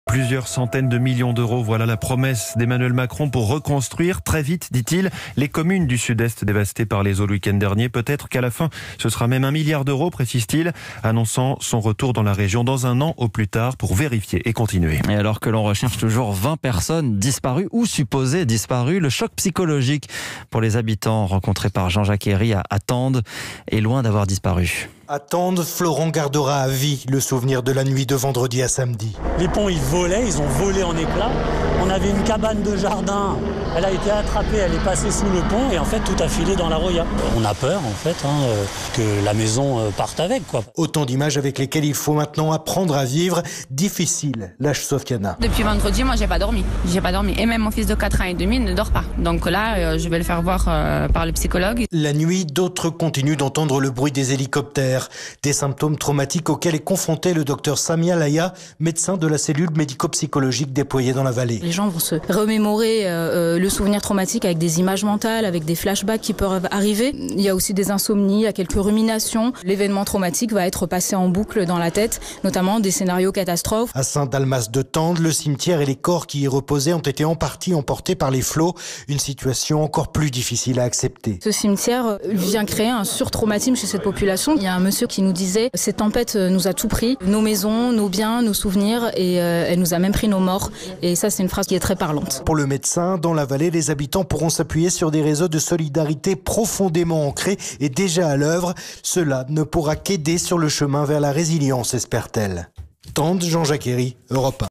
Plusieurs centaines de millions d'euros, voilà la promesse d'Emmanuel Macron pour reconstruire très vite, dit-il, les communes du Sud-Est dévastées par les eaux le week-end dernier. Peut-être qu'à la fin, ce sera même 1 milliard d'euros, précise-t-il, annonçant son retour dans la région dans 1 an au plus tard pour vérifier et continuer. Et alors que l'on recherche toujours 20 personnes disparues ou supposées disparues, le choc psychologique pour les habitants rencontrés par Jean-Jacques Herry à Tende est loin d'avoir disparu. À Tende, Florent gardera à vie le souvenir de la nuit de vendredi à samedi. Les ponts, ils ont volé en éclats. On avait une cabane de jardin, elle a été attrapée, elle est passée sous le pont et en fait tout a filé dans la Roya. On a peur en fait que la maison parte avec, quoi. Autant d'images avec lesquelles il faut maintenant apprendre à vivre. Difficile, lâche Sofiana. Depuis vendredi, moi j'ai pas dormi. Et même mon fils de 4 ans et demi ne dort pas. Donc là, je vais le faire voir par le psychologue. La nuit, d'autres continuent d'entendre le bruit des hélicoptères. Des symptômes traumatiques auxquels est confronté le docteur Samia Laya, médecin de la cellule médico-psychologique déployée dans la vallée. Les gens vont se remémorer le souvenir traumatique avec des images mentales, avec des flashbacks qui peuvent arriver. Il y a aussi des insomnies, il y a quelques ruminations. L'événement traumatique va être passé en boucle dans la tête, notamment des scénarios catastrophes. À Saint-Dalmas de Tende, le cimetière et les corps qui y reposaient ont été en partie emportés par les flots. Une situation encore plus difficile à accepter. Ce cimetière vient créer un surtraumatisme chez cette population. Il y a un monsieur qui nous disait « Cette tempête nous a tout pris, nos maisons, nos biens, nos souvenirs, et elle nous a même pris nos morts. » Et ça, c'est une phrase qui est très parlante. Pour le médecin, dans la vallée, les habitants pourront s'appuyer sur des réseaux de solidarité profondément ancrés et déjà à l'œuvre. Cela ne pourra qu'aider sur le chemin vers la résilience, espère-t-elle. Tende, Jean-Jacques Herry, Europe 1.